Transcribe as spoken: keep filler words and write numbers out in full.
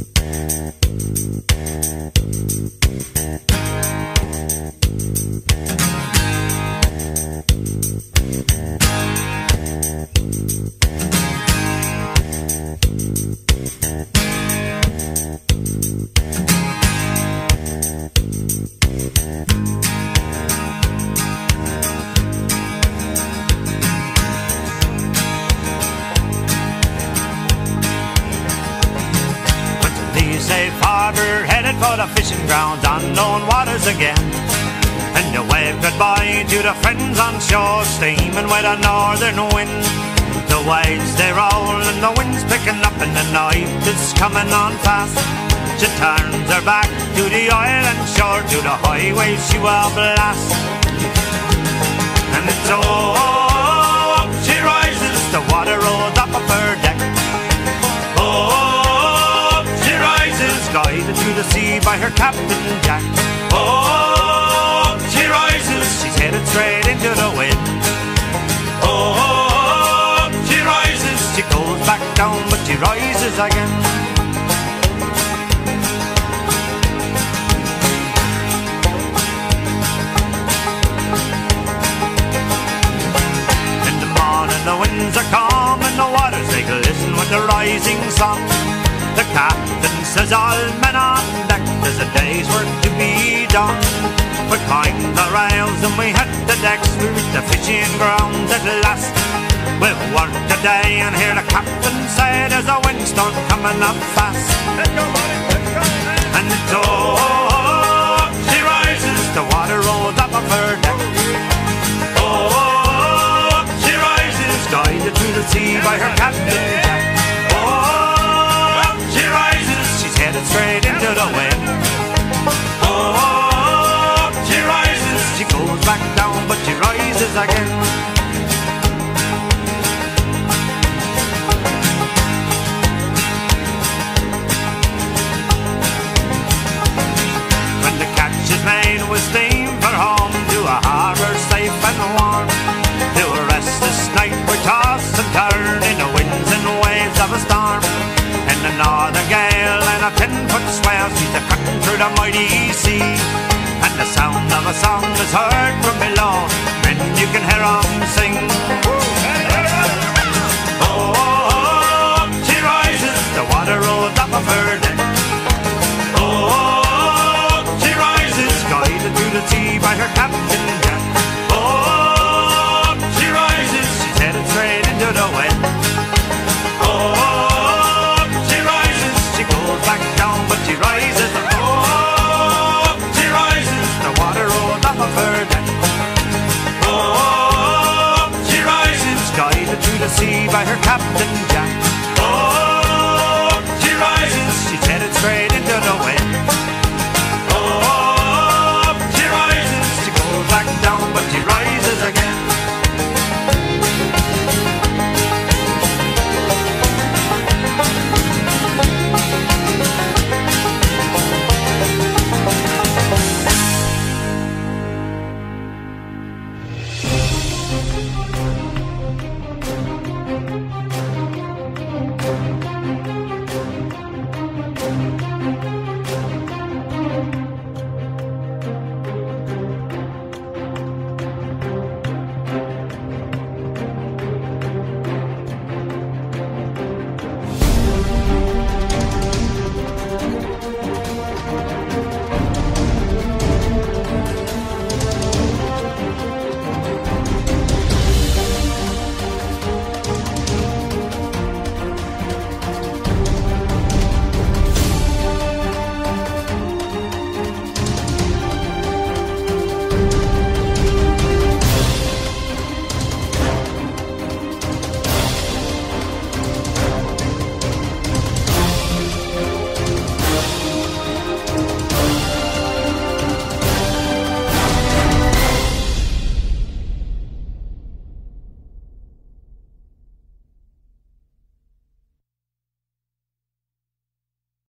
Safe harbour, headed for the fishing grounds, unknown waters again. And you wave goodbye to the friends on shore, steaming with a northern wind. The waves they roll and the wind's picking up and the night is coming on fast. She turns her back to the island shore, to the highway she will blast. And it's oh, up she rises, the water rolls up of her deck. Oh, guided to the sea by her Captain Jack. Oh, she rises, she's headed straight into the wind. Oh, she rises, she goes back down, but she rises again. In the morning the winds are calm and the waters they glisten with the rising sun. The captain says all men on deck, there's a day's work to be done. We climb the rails and we hit the decks, we reach the fishing grounds at last. We've worked a day and hear the captain say there's a windstorm coming up fast. And it's oh, she rises, the water rolls up of her deck. Oh, she rises, guided to the sea by her Captain Jack. Headed straight into the wind. Oh, she rises, she goes back down, but she rises again. When the catch is made, we steam for home, to a harbour safe and warm. To a restless night we toss and turn in the winds and waves of a storm. In the northern gale and a ten-foot swell, she's a cutting through the mighty sea. And the sound of a song is heard from below, and you can hear 'em sing. Oh, she rises, the water rolls up of her deck. Oh, she rises, guided through the sea by her Captain Jack. Oh, she rises, she's headed straight into the wind. Back down, but she rises. Oh, she rises, the water rolls up of her deck. Oh, she rises, guided to the sea by her Captain